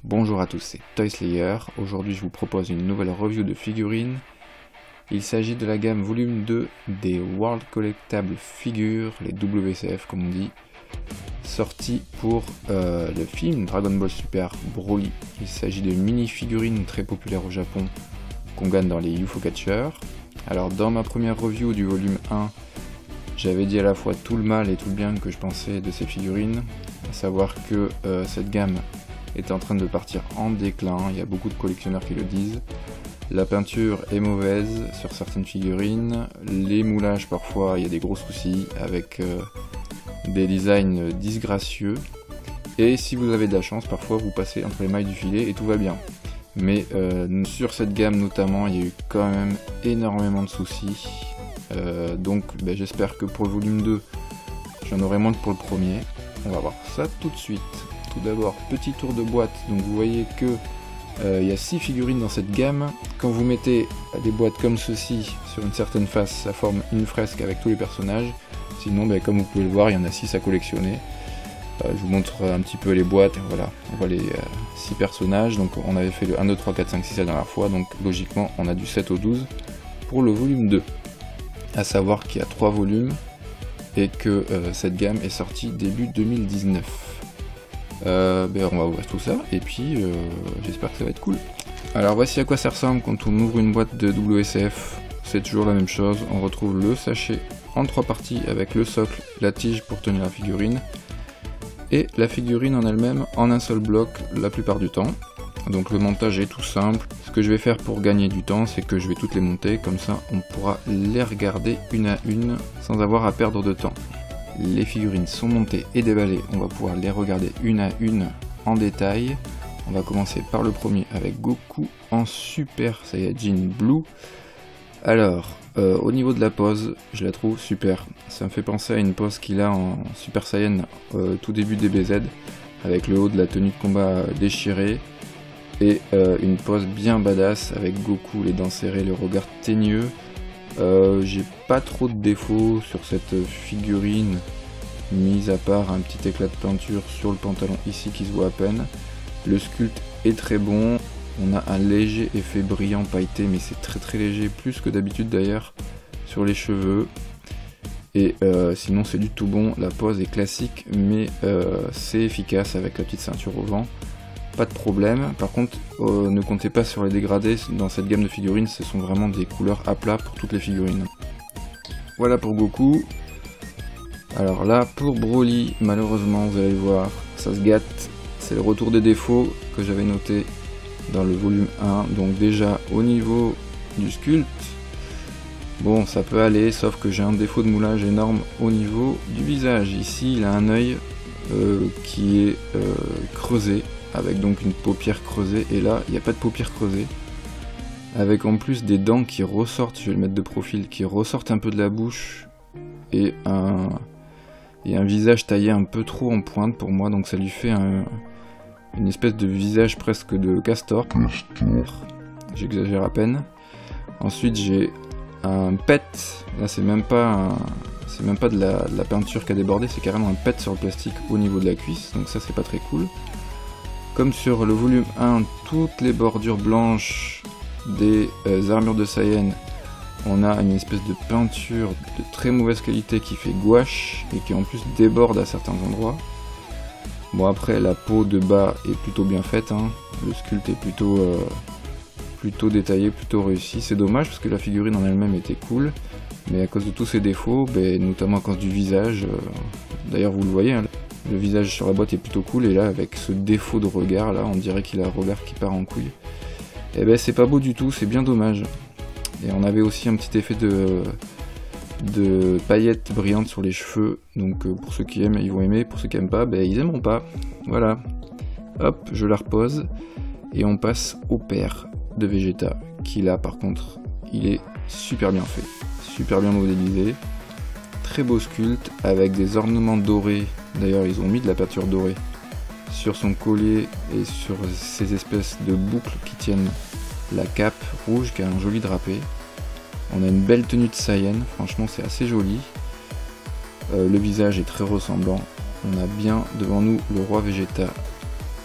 Bonjour à tous, c'est Toy Slayer. Aujourd'hui je vous propose une nouvelle review de figurines. Il s'agit de la gamme volume 2 des World Collectable Figures, les WCF comme on dit, sortis pour le film Dragon Ball Super Broly. Il s'agit de mini-figurines très populaires au Japon qu'on gagne dans les UFO Catchers. Alors dans ma première review du volume 1, j'avais dit à la fois tout le mal et tout le bien que je pensais de ces figurines, à savoir que cette gamme est en train de partir en déclin, il y a beaucoup de collectionneurs qui le disent. La peinture est mauvaise sur certaines figurines, les moulages parfois il y a des gros soucis avec des designs disgracieux, et si vous avez de la chance parfois vous passez entre les mailles du filet et tout va bien. Mais sur cette gamme notamment il y a eu quand même énormément de soucis, donc j'espère que pour le volume 2 j'en aurai moins que pour le premier. On va voir ça tout de suite. Tout d'abord, petit tour de boîte, donc vous voyez que il y a 6 figurines dans cette gamme. Quand vous mettez des boîtes comme ceci sur une certaine face, ça forme une fresque avec tous les personnages. Sinon, comme vous pouvez le voir, il y en a 6 à collectionner. Je vous montre un petit peu les boîtes, voilà, on voit les 6 personnages. Donc on avait fait le 1, 2, 3, 4, 5, 6 la dernière fois, donc logiquement on a du 7 au 12 pour le volume 2. A savoir qu'il y a 3 volumes et que cette gamme est sortie début 2019. On va ouvrir tout ça et puis j'espère que ça va être cool. Alors voici à quoi ça ressemble quand on ouvre une boîte de WCF. C'est toujours la même chose, on retrouve le sachet en 3 parties avec le socle, la tige pour tenir la figurine et la figurine en elle-même en un seul bloc la plupart du temps. Donc le montage est tout simple. Ce que je vais faire pour gagner du temps, c'est que je vais toutes les monter, comme ça on pourra les regarder une à une sans avoir à perdre de temps. Les figurines sont montées et déballées, on va pouvoir les regarder une à une en détail. On va commencer par le premier avec Goku en Super Saiyajin Blue. Alors, au niveau de la pose, je la trouve super. Ça me fait penser à une pose qu'il a en Super Saiyan tout début DBZ, avec le haut de la tenue de combat déchirée. Et une pose bien badass avec Goku, les dents serrées, le regard teigneux. J'ai pas trop de défauts sur cette figurine, mis à part un petit éclat de peinture sur le pantalon ici qui se voit à peine. Le sculpte est très bon, on a un léger effet brillant pailleté, mais c'est très léger, plus que d'habitude d'ailleurs, sur les cheveux. Et sinon c'est du tout bon, la pose est classique, mais c'est efficace avec la petite ceinture au vent. Pas de problème, par contre ne comptez pas sur les dégradés, dans cette gamme de figurines ce sont vraiment des couleurs à plat pour toutes les figurines. Voilà pour Goku. Alors là pour Broly, malheureusement vous allez le voir, ça se gâte, c'est le retour des défauts que j'avais noté dans le volume 1, donc déjà au niveau du sculpte, bon ça peut aller, sauf que j'ai un défaut de moulage énorme au niveau du visage. Ici il a un œil qui est creusé, avec donc une paupière creusée, et là il n'y a pas de paupière creusée, avec en plus des dents qui ressortent, je vais le mettre de profil, qui ressortent un peu de la bouche, et un visage taillé un peu trop en pointe pour moi, donc ça lui fait une espèce de visage presque de castor, j'exagère à peine. Ensuite j'ai un pet, là c'est même pas de la peinture qui a débordé, c'est carrément un pet sur le plastique au niveau de la cuisse, donc ça c'est pas très cool. Comme sur le volume 1, toutes les bordures blanches des armures de Saiyan, on a une espèce de peinture de très mauvaise qualité qui fait gouache et qui en plus déborde à certains endroits. Bon après la peau de bas est plutôt bien faite, hein. Le sculpte est plutôt détaillé, plutôt réussi. C'est dommage parce que la figurine en elle-même était cool, mais à cause de tous ces défauts, notamment à cause du visage, d'ailleurs vous le voyez, hein, le visage sur la boîte est plutôt cool, et là avec ce défaut de regard là, on dirait qu'il a un regard qui part en couille. Et c'est pas beau du tout, c'est bien dommage. Et on avait aussi un petit effet de paillettes brillantes sur les cheveux, donc pour ceux qui aiment ils vont aimer, pour ceux qui aiment pas, ils aimeront pas. Voilà. Hop, je la repose, et on passe au père de Vegeta, qui là par contre, il est super bien fait, super bien modélisé. Très beau sculpte avec des ornements dorés, d'ailleurs ils ont mis de la peinture dorée sur son collier et sur ces espèces de boucles qui tiennent la cape rouge qui a un joli drapé. On a une belle tenue de Saiyan, franchement c'est assez joli. Le visage est très ressemblant, on a bien devant nous le roi Vegeta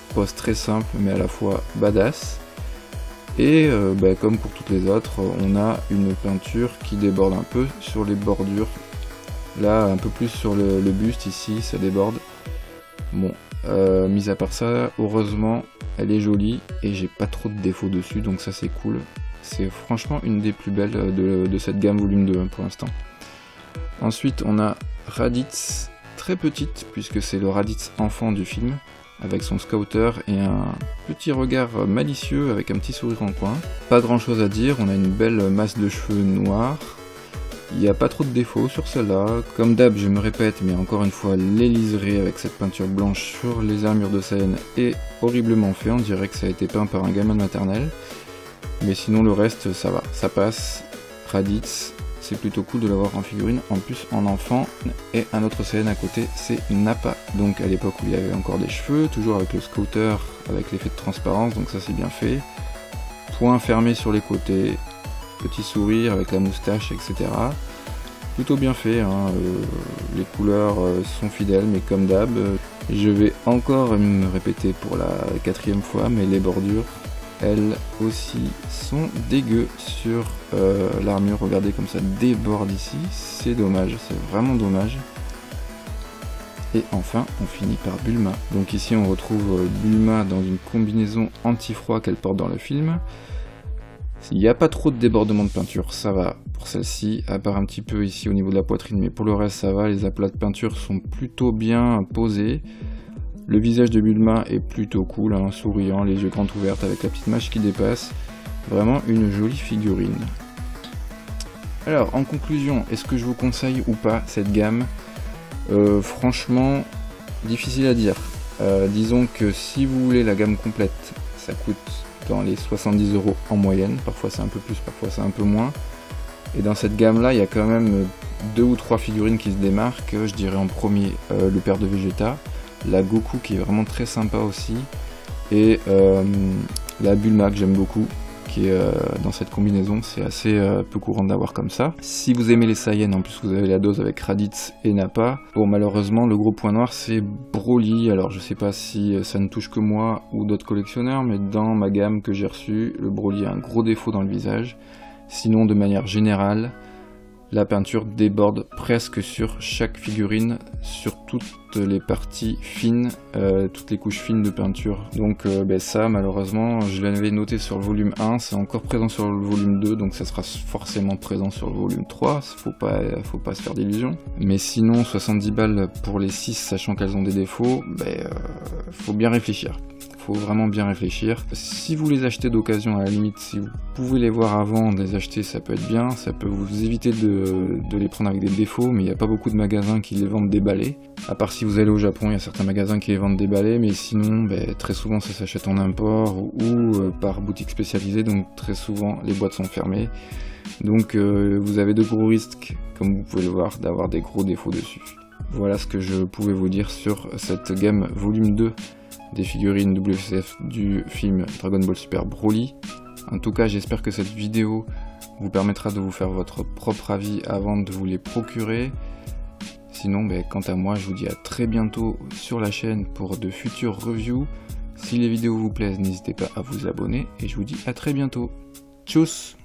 pose très simple mais à la fois badass. Et comme pour toutes les autres, on a une peinture qui déborde un peu sur les bordures. Là, un peu plus sur le buste ici, ça déborde. Bon, mis à part ça, heureusement, elle est jolie et j'ai pas trop de défauts dessus, donc ça c'est cool. C'est franchement une des plus belles de cette gamme volume 2 pour l'instant. Ensuite, on a Raditz, très petite, puisque c'est le Raditz enfant du film, avec son scouter et un petit regard malicieux avec un petit sourire en coin. Pas grand chose à dire, on a une belle masse de cheveux noirs. Il n'y a pas trop de défauts sur celle-là. Comme d'hab, je me répète, mais encore une fois, les liserés avec cette peinture blanche sur les armures de Saiyan est horriblement fait. On dirait que ça a été peint par un gamin de maternelle. Mais sinon, le reste, ça va, ça passe. Raditz, c'est plutôt cool de l'avoir en figurine, en plus en enfant. Et un autre Saiyan à côté, c'est Nappa. Donc à l'époque où il y avait encore des cheveux, toujours avec le scouter, avec l'effet de transparence, donc ça c'est bien fait. Point fermé sur les côtés. Petit sourire avec la moustache, etc. Plutôt bien fait, hein. Les couleurs sont fidèles, mais comme d'hab, je vais encore me répéter pour la 4e fois, mais les bordures, elles aussi, sont dégueu sur l'armure. Regardez comme ça déborde ici, c'est dommage, c'est vraiment dommage. Et enfin, on finit par Bulma. Donc ici, on retrouve Bulma dans une combinaison anti-froid qu'elle porte dans le film. Il n'y a pas trop de débordement de peinture, ça va pour celle-ci, à part un petit peu ici au niveau de la poitrine, mais pour le reste ça va, les aplats de peinture sont plutôt bien posés. Le visage de Bulma est plutôt cool, hein, souriant, les yeux grands ouverts avec la petite mâche qui dépasse. Vraiment une jolie figurine. Alors en conclusion, est-ce que je vous conseille ou pas cette gamme? Franchement, difficile à dire. Disons que si vous voulez la gamme complète, ça coûte dans les 70 € en moyenne, parfois c'est un peu plus, parfois c'est un peu moins. Et dans cette gamme là, il y a quand même 2 ou 3 figurines qui se démarquent. Je dirais en premier le père de Vegeta, la Goku qui est vraiment très sympa aussi, et la Bulma que j'aime beaucoup, qui est dans cette combinaison. C'est assez peu courant d'avoir comme ça. Si vous aimez les Saiyans, en plus vous avez la dose avec Raditz et Nappa. Bon, malheureusement le gros point noir c'est Broly. Alors je sais pas si ça ne touche que moi ou d'autres collectionneurs, mais dans ma gamme que j'ai reçue, le Broly a un gros défaut dans le visage. Sinon, de manière générale, la peinture déborde presque sur chaque figurine, sur toutes les parties fines, toutes les couches fines de peinture. Donc ça, malheureusement, je l'avais noté sur le volume 1, c'est encore présent sur le volume 2, donc ça sera forcément présent sur le volume 3, faut pas se faire d'illusions. Mais sinon, 70 balles pour les 6, sachant qu'elles ont des défauts, faut bien réfléchir. Faut vraiment bien réfléchir. Si vous les achetez d'occasion, à la limite, si vous pouvez les voir avant de les acheter, ça peut être bien, ça peut vous éviter de les prendre avec des défauts, mais il n'y a pas beaucoup de magasins qui les vendent déballés. À part si vous allez au Japon, il y a certains magasins qui les vendent déballés, mais sinon, très souvent ça s'achète en import ou par boutique spécialisée, donc très souvent les boîtes sont fermées. Donc vous avez de gros risques, comme vous pouvez le voir, d'avoir des gros défauts dessus. Voilà ce que je pouvais vous dire sur cette gamme volume 2 des figurines WCF du film Dragon Ball Super Broly. En tout cas, j'espère que cette vidéo vous permettra de vous faire votre propre avis avant de vous les procurer. Sinon, quant à moi, je vous dis à très bientôt sur la chaîne pour de futures reviews. Si les vidéos vous plaisent, n'hésitez pas à vous abonner et je vous dis à très bientôt. Tchuss!